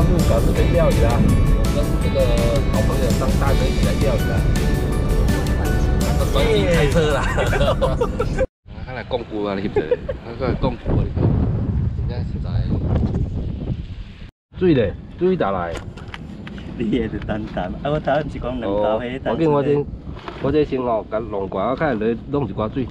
鹿港这边钓鱼啦，我跟这个好朋友张大哥一起来钓鱼啦。那个专机开车啦。看来讲古啊，你这，看来讲古啊，你看，真正实在。水咧，水打来。 你个是淡淡，啊我头是讲两包迄淡水。 我这先哦，甲弄挂，我看来弄一寡水。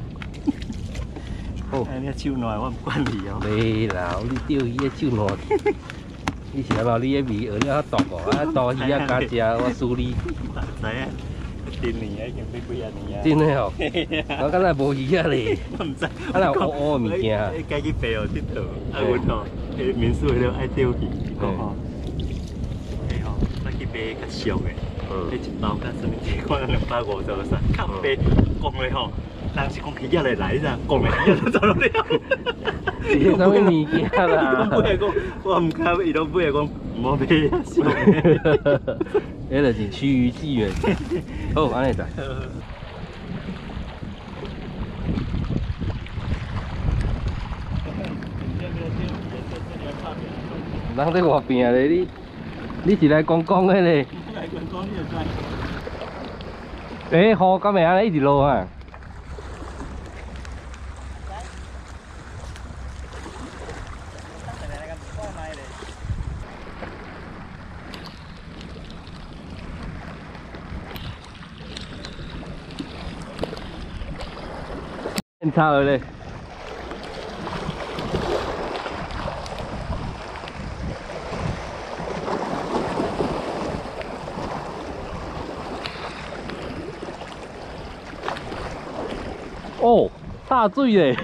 哦，你手烂，我唔管你哦。 袂啦，你钓鱼的手烂。你是无？你迄味学了较毒哦，啊毒鱼啊加食，我输你。 知影，今年已经要几啊年啊。 真的哦，我敢若无鱼啊咧。 我唔知， 啊若有乌物件。 你家己陪我佚佗，啊阮吼，迄民宿迄爱钓鱼，讲吼，迄吼，我去买较俗的，迄一包甲什么一款250啥，较白讲咧吼。人是讲鱼仔来噻，讲咧鱼仔走了。 是啥物物件啦？ 伊拢买讲，我唔敢，伊拢买讲唔好买啊！ 迄就是区域资源。好，安尼在。人在外边咧，你是来观光的咧？ 来观光你就知。 雨敢会安尼一直落啊？很差了嘞。哦，大水嘞！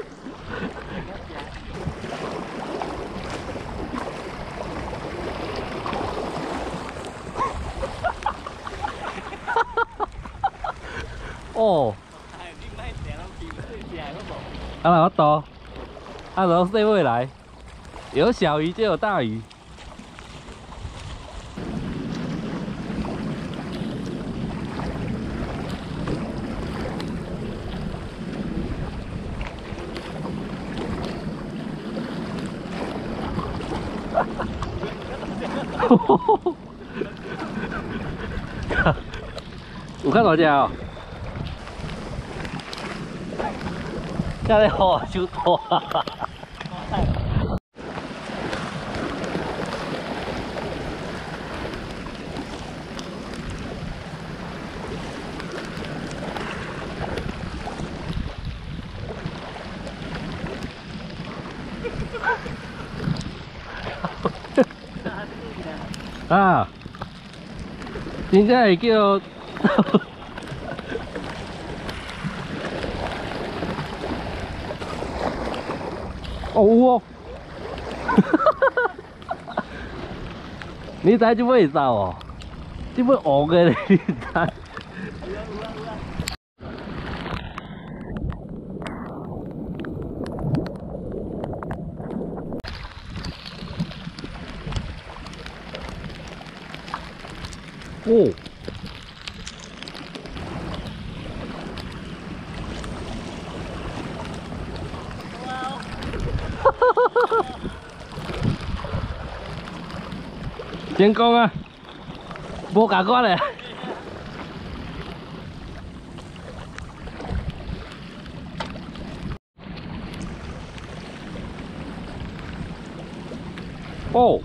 哦。啊，来我倒，啊，然后这位来，有小鱼就有大鱼。有看大只哦？这里好就多啊！啊，真正会叫。哦有哦，你知这尾走哦？这尾黑的咧，你知？哦。成功啊！无夹我咧。哦，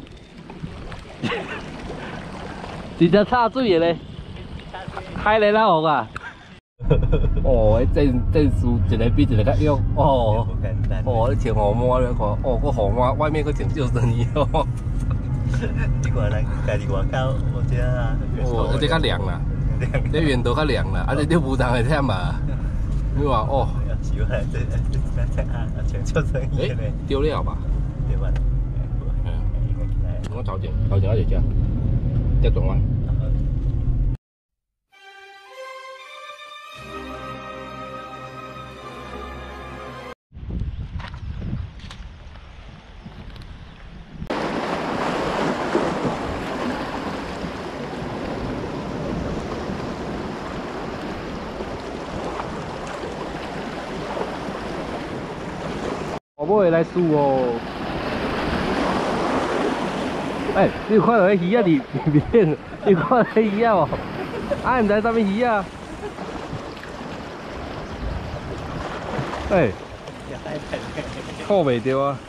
直接插水的咧，海来老红啊！哦，证书一个比一个较勇哦。哦，你穿雨袜，你看，哦，个雨袜外面个穿救生衣哦。 你看咱家己外口，我这啊， 哦，这较凉啦，这源头较凉啦，而且这无人会忝啊。你话哦， 是啊，这啊，穿救生衣咧， 丢了吧？ 对吧？ 我头前我就只，这转弯。我尾来输哦。 哎，你有看到迄鱼啊？里面，你看到迄鱼啊无？啊，唔知啥物鱼啊？哎，靠袂着啊！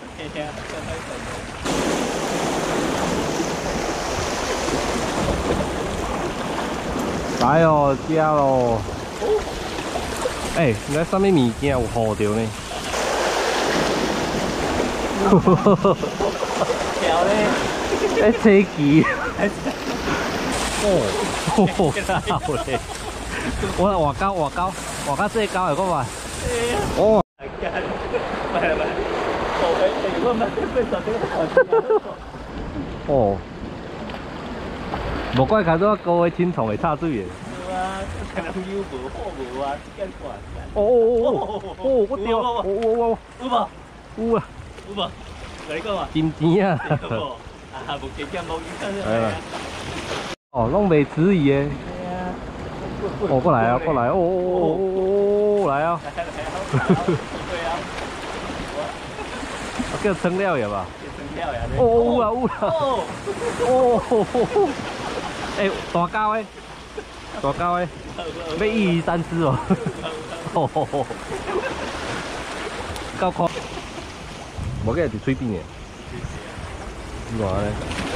来哦，食咯！哎，你看啥物物件有好着呢？ 条咧， 哎，车机。哦，好嘞！我外高最高的个嘛。哦。哦。无怪看到高的青虫会插水的。 有啊，可能有无好无啊，这间看。 哦，我掉，我有无？ 有啊， 有无？来讲啊。 金钱啊！ 啊，无加减无影响的。哦，拢袂迟疑的。哦，过来啊，过来！哦，来啊！ 对啊。 叫撑了也吧？ 叫撑了呀！ 哦，有啦！哦，哎，大高诶，大高诶，要一鱼三吃哦。哦，够宽。无个是嘴边的。偌呢？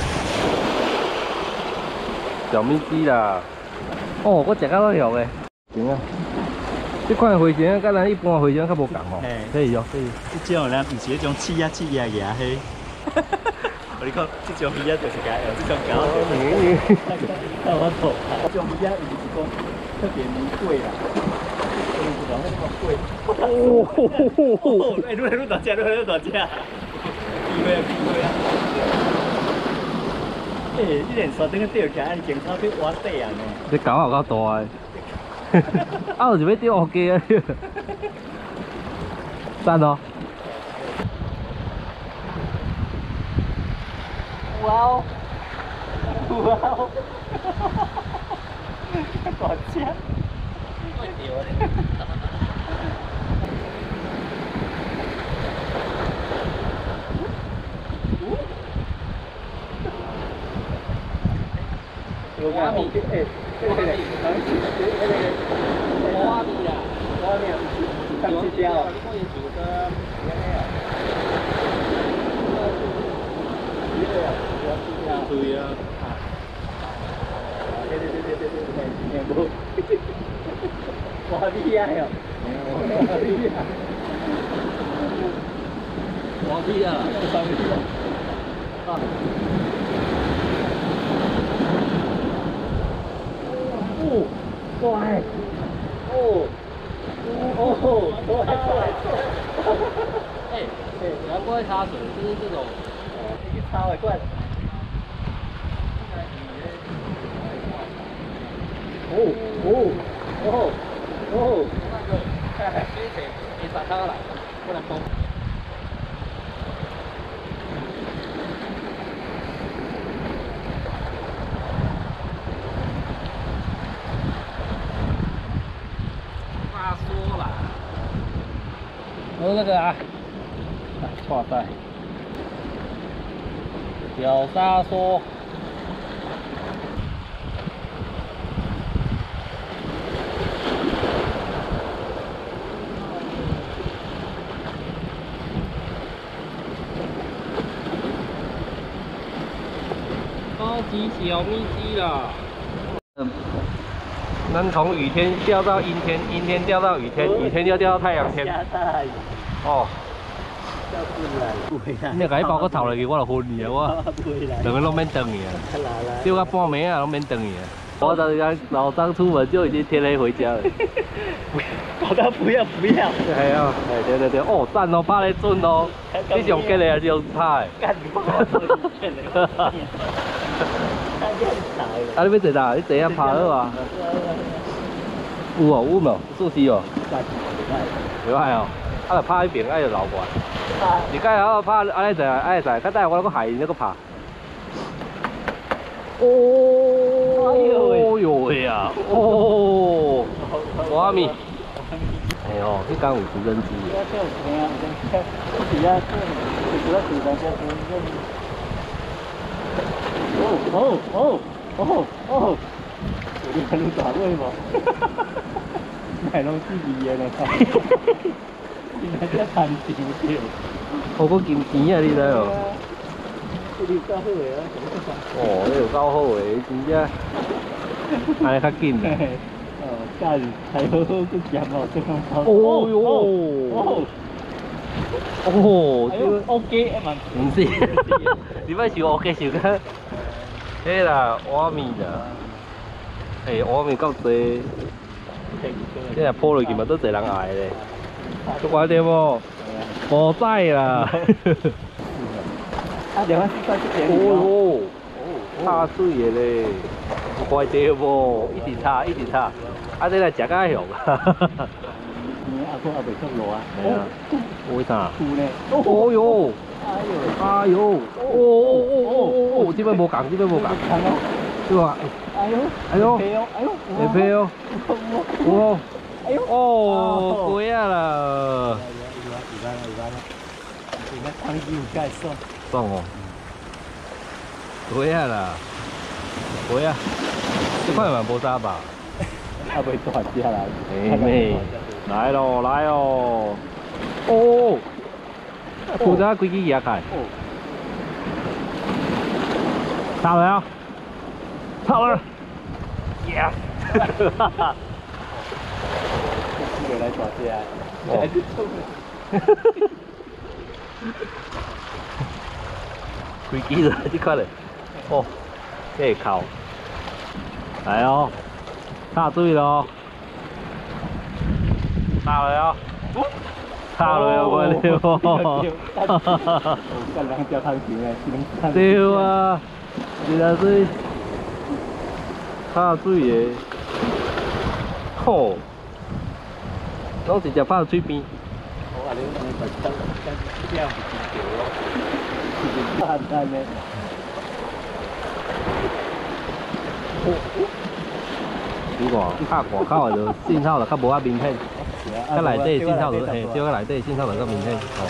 小咪鸡啦。哦，我食到都熟诶。行啊。这款回旋甲咱一般回旋较无共吼。可以哦，可以。 这种咧，唔是迄种刺牙嘿。我你讲，这种鱼啊就是该有这种搞的。我懂。这种鱼啊，唔是讲特别名贵啦，不然那么贵。哦，哎，愈大只，愈大只。机会啊！哎，你连山顶个钓起来，你镜头去挖底啊呢？ 这狗也够大诶。啊，就是要钓乌鸡啊！赞哦！ 哇哦！哇哦！大只！太屌了！有画面，哎，这个，画面啊，画面，上去钓。对啊。对，哇厉害哦！哇厉害！上去了。啊。乖，哎，难怪插水，就是这种，一插会怪。那个，你撒它来，不能崩。有那个啊，哇塞，小沙梭，超级小咪鸡啦。咱从雨天钓到阴天，阴天钓到雨天，雨天又钓到太阳天。哦。你甲伊包个头落去，我就昏去啊！我两个拢免等伊啊，钓到半暝啊，拢免等伊啊。我老张出门就已经天黑回家了。 搞到不要！系啊，对，哦，赞哦，拍得准哦。你是用吉的还是用拍的？啊，你要坐哪？你坐遐拍好啊？有哦，有无？数字哦。袂歹哦，啊，就拍迄边，啊就留过来。你该好拍，安尼就安尼就，较等我搁海那个拍。哦哟喂呀！哦，哇咪！哎呦，迄缸有直升机。 哦！有啲喺度打位喎，係攏自己嘅啦，點解只彈跳跳？ 我個劍錢啊，你睇哦。 呢條夠好嘅啦， 哦，呢條夠好嘅，真正。係較緊嘅。 假日睇好好個劍哦，即刻跑。 哦喲！哦， 這 OK 啊嘛？ 唔是，你咪是 OK 是個，迄啦，碗麵啦。誒，碗麵夠濟，即係鋪落去嘛，都濟人愛咧。做快點喎，無使啦。 啊，兩萬四塊一點。 哦喲，插水嘅咧，快點喎，一直插一直插，啊，你來食較香。 阿哥阿伯出路啊？ 係啊，為啥？ 酷咧！ 哦喲！哎呦！哦！這邊無講，這邊無講。對吧？ 哎呦！ 哎呦！ 哎呦！ 會飛哦！哦！哎呦！哦，過啊啦！ 而家湯魚唔該爽。 爽哦！過啊啦！過啊！這塊蠻無渣吧？ 阿伯大隻啦！ 妹妹，來咯來咯！哦！負責幾支嘢開？插了啊！插了 ！Yes！ 哈哈！ 又來大隻啊！還是臭的。 幾支啦？呢塊嚟？哦，這靠！來哦！插水咯！插了哦！插了有關係喎！哈哈哈哈！ 跟兩條湯匙嘅， 對啊，原來是插水嘅，吼！攏直接放水邊。 我話你咪得跟這樣唔見咗咯，簡單嘅。 如果拍外口就信號就較無遐明顯，較內底信號就嘿，只有較內底信號就較明顯。哦。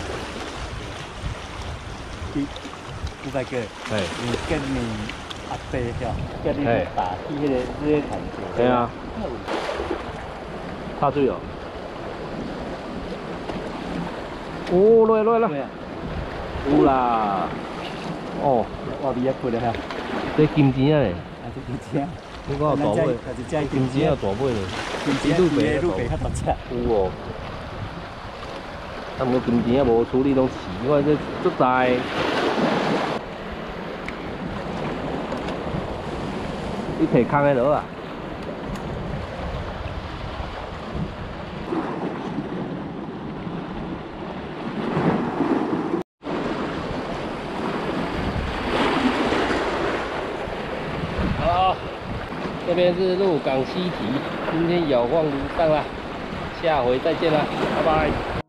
五百個。 係。 你跟你阿伯嚇，跟你打起迄個這些彈球。 係啊。插水哦。哦，落來。有啦。哦。 我比較貴咧嚇。 這金錢啊咧。 啊，這金錢。 你講大尾，金錢有大尾咧，金錢路北較大隻。有哦，啊，毋過金錢啊無處理攏飼，我這足大。你摕空的落啊？好，这边是鹿港西堤，今天有望如上啦，下回再见啦，拜拜。